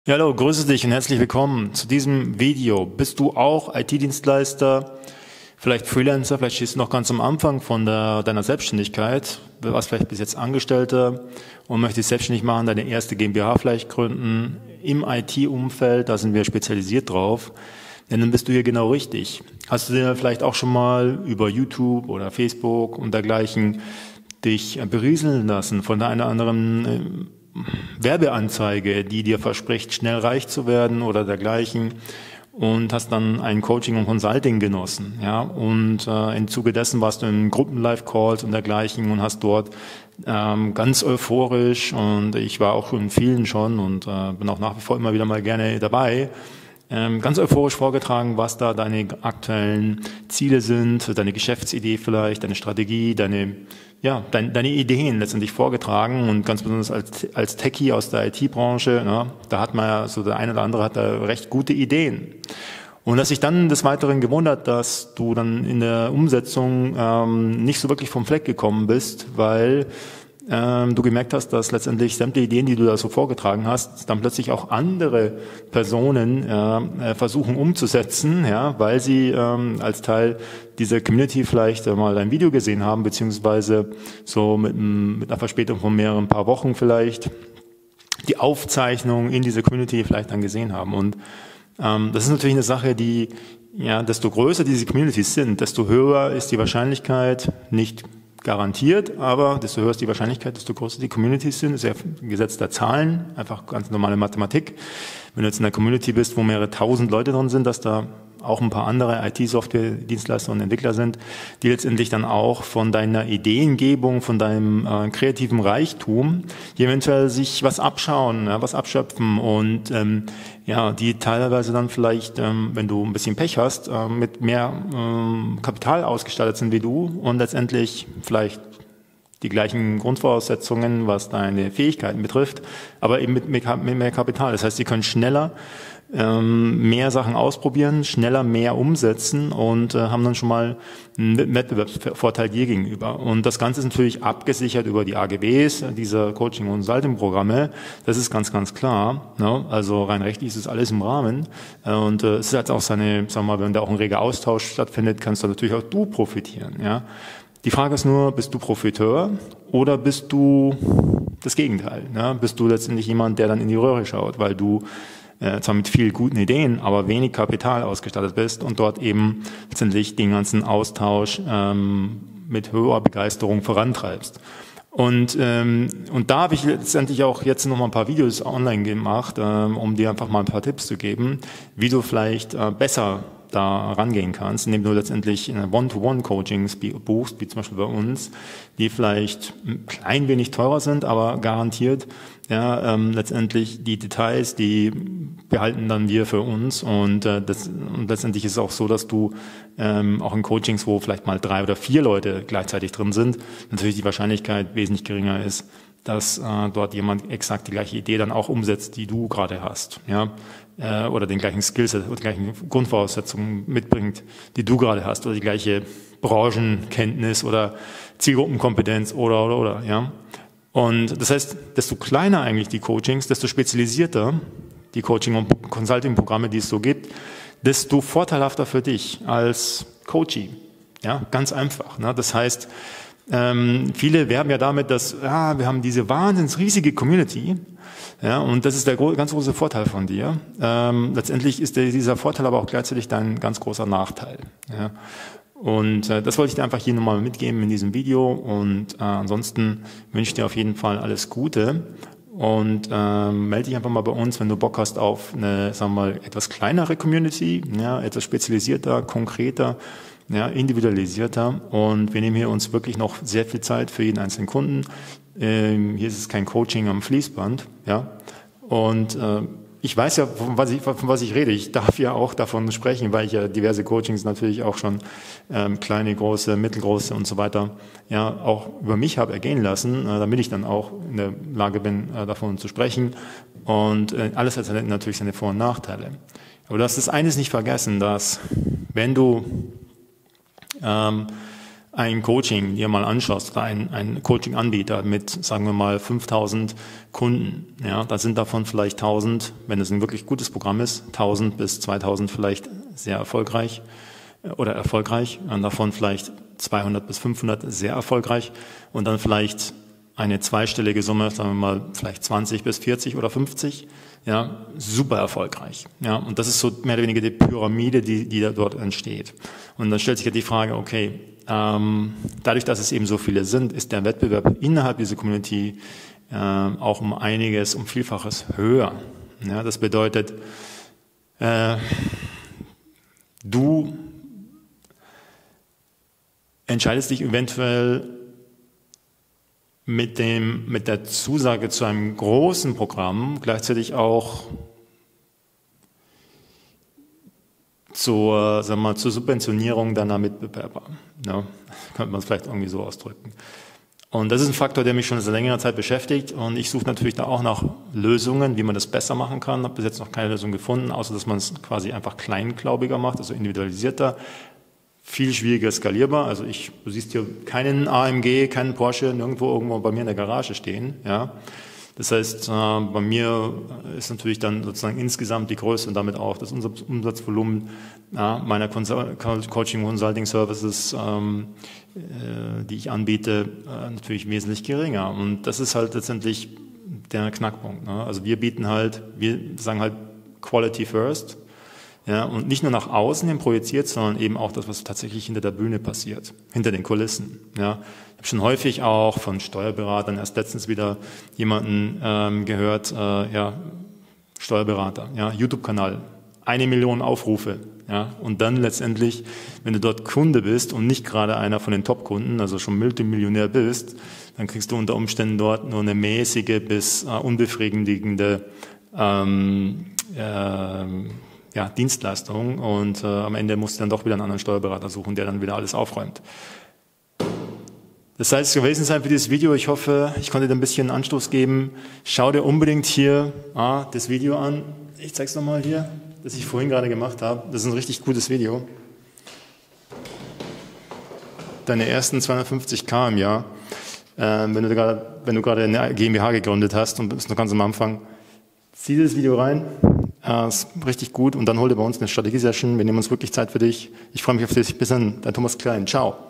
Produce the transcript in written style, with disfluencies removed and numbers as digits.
Ja, hallo, grüße dich und herzlich willkommen zu diesem Video. Bist du auch IT-Dienstleister, vielleicht Freelancer, vielleicht stehst du noch ganz am Anfang von deiner Selbstständigkeit, warst vielleicht bis jetzt Angestellter und möchtest selbstständig machen, deine erste GmbH vielleicht gründen im IT-Umfeld, da sind wir spezialisiert drauf, denn dann bist du hier genau richtig. Hast du dir vielleicht auch schon mal über YouTube oder Facebook und dergleichen dich berieseln lassen von der einen oder anderen Werbeanzeige, die dir verspricht, schnell reich zu werden oder dergleichen, und hast dann ein Coaching und Consulting genossen, ja, und im Zuge dessen warst du in Gruppen-Live-Calls und dergleichen und hast dort ganz euphorisch, und ich war auch in vielen schon und bin auch nach wie vor immer wieder mal gerne dabei, ganz euphorisch vorgetragen, was da deine aktuellen Ziele sind, deine Geschäftsidee vielleicht, deine Strategie, deine Ideen letztendlich vorgetragen, und ganz besonders als Techie aus der IT-Branche, ne, da hat man ja so, der eine oder andere hat da recht gute Ideen. Und dass sich dann des Weiteren gewundert, dass du dann in der Umsetzung nicht so wirklich vom Fleck gekommen bist, weil du gemerkt hast, dass letztendlich sämtliche Ideen, die du da so vorgetragen hast, dann plötzlich auch andere Personen versuchen umzusetzen, ja, weil sie als Teil dieser Community vielleicht mal ein Video gesehen haben, beziehungsweise so mit einer Verspätung von mehreren paar Wochen vielleicht die Aufzeichnung in dieser Community vielleicht dann gesehen haben. Und das ist natürlich eine Sache, die, ja, desto größer diese Communities sind, desto höher ist die Wahrscheinlichkeit, nicht garantiert, aber desto höher ist die Wahrscheinlichkeit, desto größer die Communities sind. Das ist ja ein Gesetz der Zahlen, einfach ganz normale Mathematik. Wenn du jetzt in einer Community bist, wo mehrere tausend Leute drin sind, dass da auch ein paar andere IT-Software-Dienstleister und Entwickler sind, die letztendlich dann auch von deiner Ideengebung, von deinem kreativen Reichtum, die eventuell sich was abschauen, ja, was abschöpfen und die teilweise dann vielleicht, wenn du ein bisschen Pech hast, mit mehr Kapital ausgestattet sind wie du und letztendlich vielleicht die gleichen Grundvoraussetzungen, was deine Fähigkeiten betrifft, aber eben mit mehr Kapital. Das heißt, sie können schneller mehr Sachen ausprobieren, schneller mehr umsetzen und haben dann schon mal einen Wettbewerbsvorteil dir gegenüber. Und das Ganze ist natürlich abgesichert über die AGBs dieser Coaching- und Consulting-Programme. Das ist ganz, ganz klar. Ne? Also rein rechtlich ist es alles im Rahmen. Und es ist halt auch sagen wir mal, wenn da auch ein reger Austausch stattfindet, kannst du natürlich auch du profitieren. Ja? Die Frage ist nur, bist du Profiteur oder bist du das Gegenteil? Ne? Bist du letztendlich jemand, der dann in die Röhre schaut, weil du zwar mit viel guten Ideen, aber wenig Kapital ausgestattet bist und dort eben letztendlich den ganzen Austausch mit höherer Begeisterung vorantreibst. Und da habe ich letztendlich auch jetzt noch mal ein paar Videos online gemacht, um dir einfach mal ein paar Tipps zu geben, wie du vielleicht besser da rangehen kannst, indem du letztendlich One-to-One-Coachings buchst, wie zum Beispiel bei uns, die vielleicht ein klein wenig teurer sind, aber garantiert, ja, letztendlich die Details, die behalten dann wir für uns, und letztendlich ist es auch so, dass du auch in Coachings, wo vielleicht mal 3 oder 4 Leute gleichzeitig drin sind, natürlich die Wahrscheinlichkeit wesentlich geringer ist, dass dort jemand exakt die gleiche Idee dann auch umsetzt, die du gerade hast, ja, oder den gleichen Skillset oder die gleichen Grundvoraussetzungen mitbringt, die du gerade hast, oder die gleiche Branchenkenntnis oder Zielgruppenkompetenz oder, ja. Und das heißt, desto kleiner eigentlich die Coachings, desto spezialisierter die Coaching- und Consulting-Programme, die es so gibt, desto vorteilhafter für dich als Coachee. Ja, ganz einfach. Ne? Das heißt, viele werben ja damit, dass wir haben diese wahnsinnig riesige Community, ja, und das ist der ganz große Vorteil von dir. Letztendlich ist dieser Vorteil aber auch gleichzeitig dein ganz großer Nachteil. Ja. Und das wollte ich dir einfach hier nochmal mitgeben in diesem Video, und ansonsten wünsche ich dir auf jeden Fall alles Gute und melde dich einfach mal bei uns, wenn du Bock hast auf eine, sagen wir mal, etwas kleinere Community, ja, etwas spezialisierter, konkreter, ja, individualisierter, und wir nehmen hier uns wirklich noch sehr viel Zeit für jeden einzelnen Kunden. Hier ist es kein Coaching am Fließband, ja, und ich weiß ja, von was ich rede. Ich darf ja auch davon sprechen, weil ich ja diverse Coachings natürlich auch schon kleine, große, mittelgroße und so weiter ja auch über mich habe ergehen lassen, damit ich dann auch in der Lage bin, davon zu sprechen. Und alles hat natürlich seine Vor- und Nachteile. Aber du hast das eines nicht vergessen, dass wenn du ein Coaching dir mal anschaust, oder ein Coaching-Anbieter mit, sagen wir mal, 5.000 Kunden, ja, da sind davon vielleicht 1.000, wenn es ein wirklich gutes Programm ist, 1.000 bis 2.000 vielleicht sehr erfolgreich und davon vielleicht 200 bis 500 sehr erfolgreich und dann vielleicht eine zweistellige Summe, sagen wir mal, vielleicht 20 bis 40 oder 50, ja, super erfolgreich. Ja, und das ist so mehr oder weniger die Pyramide, die da dort entsteht. Und dann stellt sich ja die Frage, okay, dadurch, dass es eben so viele sind, ist der Wettbewerb innerhalb dieser Community auch um Vielfaches höher. Ja, das bedeutet, du entscheidest dich eventuell mit der Zusage zu einem großen Programm gleichzeitig auch zur Subventionierung deiner Mitbewerber. Ja, könnte man es vielleicht irgendwie so ausdrücken. Und das ist ein Faktor, der mich schon seit längerer Zeit beschäftigt und ich suche natürlich da auch nach Lösungen, wie man das besser machen kann. Habe bis jetzt noch keine Lösung gefunden, außer dass man es quasi einfach kleinglaubiger macht, also individualisierter. Viel schwieriger skalierbar. Also du siehst hier keinen AMG, keinen Porsche irgendwo bei mir in der Garage stehen. Ja. Das heißt, bei mir ist natürlich dann sozusagen insgesamt die Größe und damit auch das Umsatzvolumen meiner Coaching Consulting Services, die ich anbiete, natürlich wesentlich geringer. Und das ist halt letztendlich der Knackpunkt. Ne? Also wir sagen halt Quality first. Ja, und nicht nur nach außen hin projiziert, sondern eben auch das, was tatsächlich hinter der Bühne passiert, hinter den Kulissen. Ja, ich habe schon häufig auch von Steuerberatern, erst letztens wieder jemanden gehört, Steuerberater, ja, YouTube-Kanal, 1 Million Aufrufe. Ja, und dann letztendlich, wenn du dort Kunde bist und nicht gerade einer von den Top-Kunden, also schon Multimillionär bist, dann kriegst du unter Umständen dort nur eine mäßige bis unbefriedigende Dienstleistung und am Ende musst du dann doch wieder einen anderen Steuerberater suchen, der dann wieder alles aufräumt. Das soll es gewesen sein für dieses Video. Ich hoffe, ich konnte dir ein bisschen Anstoß geben. Schau dir unbedingt hier das Video an. Ich zeige es nochmal hier, das ich vorhin gerade gemacht habe. Das ist ein richtig gutes Video. Deine ersten 250.000 im Jahr, wenn du gerade eine GmbH gegründet hast und bist noch ganz am Anfang, zieh das Video rein. Ist richtig gut und dann hol dir bei uns eine Strategie-Session. Wir nehmen uns wirklich Zeit für dich. Ich freue mich auf dich. Bis dann, dein Thomas Klein. Ciao.